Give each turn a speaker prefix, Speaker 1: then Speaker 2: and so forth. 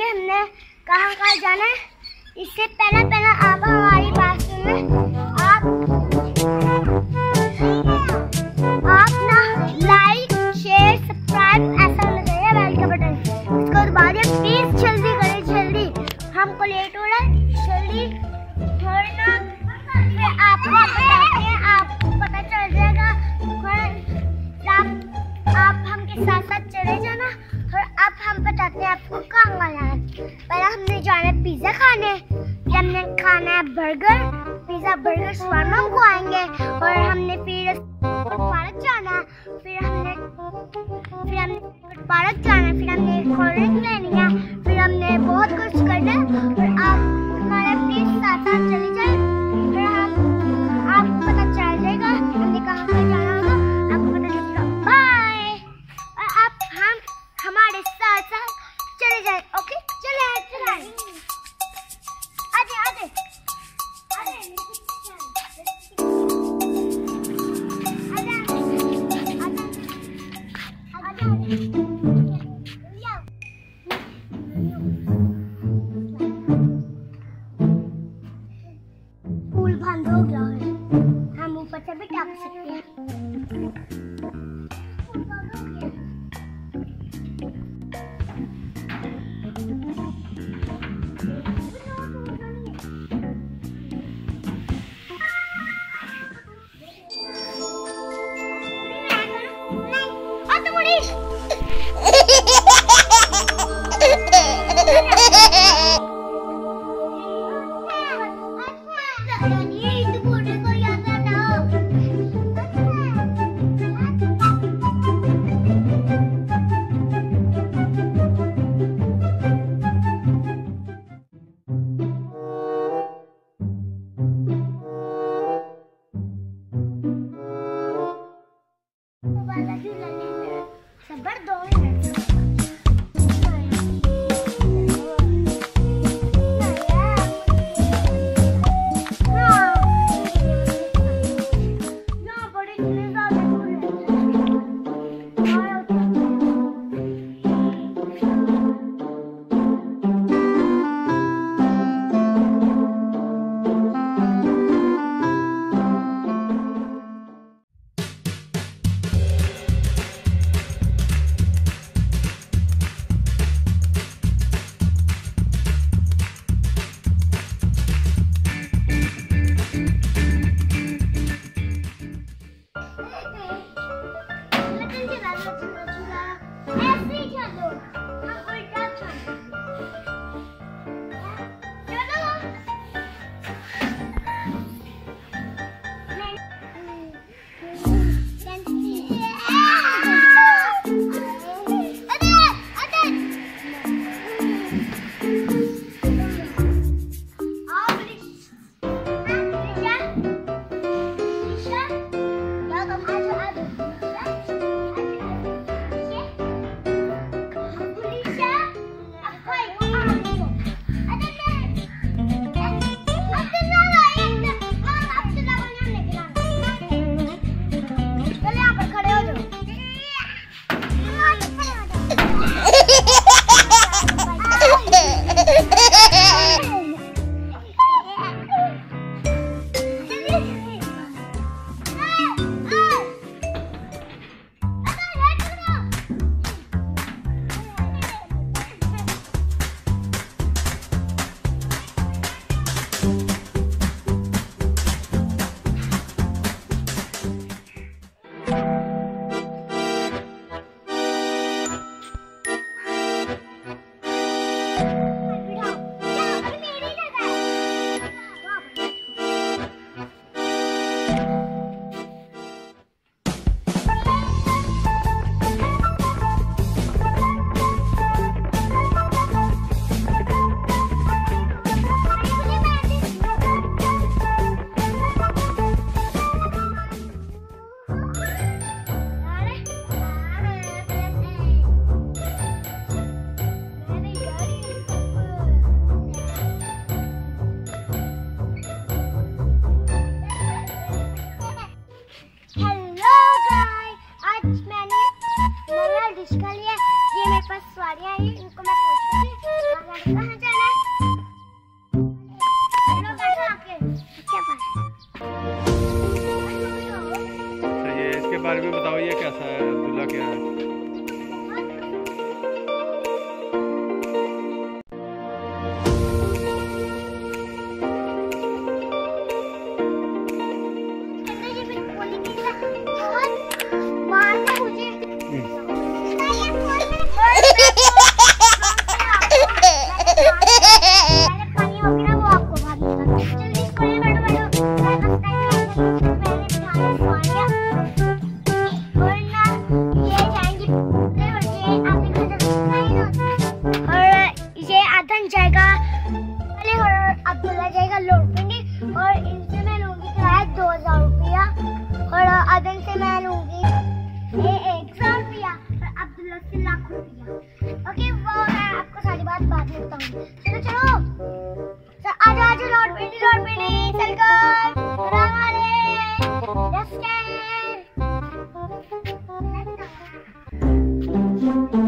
Speaker 1: बताएंगे हमने कहाँ कहाँ जाना है। इससे पहले आप हमारी बात सुने। आप ना लाइक शेयर सब्सक्राइब ऐसा होना चाहिए, बेल का बटन इसको दबा दिया प्लीज। जल्दी करें जल्दी, हमको लेट हो रहा है जल्दी थोड़ी ना। फिर आपको बताते हैं, आपको पता चल जाएगा। आप हमके साथ साथ चले जाना। और अब हम बताते हैं आपको कहाँ जाना है। पहले हमने जाना है पिज्जा खाने, फिर हमने खाना है बर्गर, पिज्जा बर्गर शवारमा हमको आएंगे। और हमने फिर पार्क जाना है, फिर हमने पार्क जाना है, फिर हमने कोल्ड ड्रिंक लेनी है, फिर हमने बहुत कुछ करना है। और आप हमारे प्लीज साथ साथ चले जाए, फिर आपको पता चल जाएगा हमने कहाँ कहाँ जाना होगा, आपको पता चलेगा। बाय। और आप हमारे साथ साथ चले जाए। ओके चले आगे पुल बंद हो गया है, हम ऊपर से भी टप सकते हैं। लौट दूंगी और इनसे मैं लूंगी किराया 2000 रुपया और अदन से मैं लूंगी 1000 रुपया और अब्दुल्ला से लाख रुपया। ओके, वो मैं आपको सारी बात बाद में बताऊंगी। चलो चलो आजा आजा लौट भिंडी चल कर हमारे रेस्टोरेंट।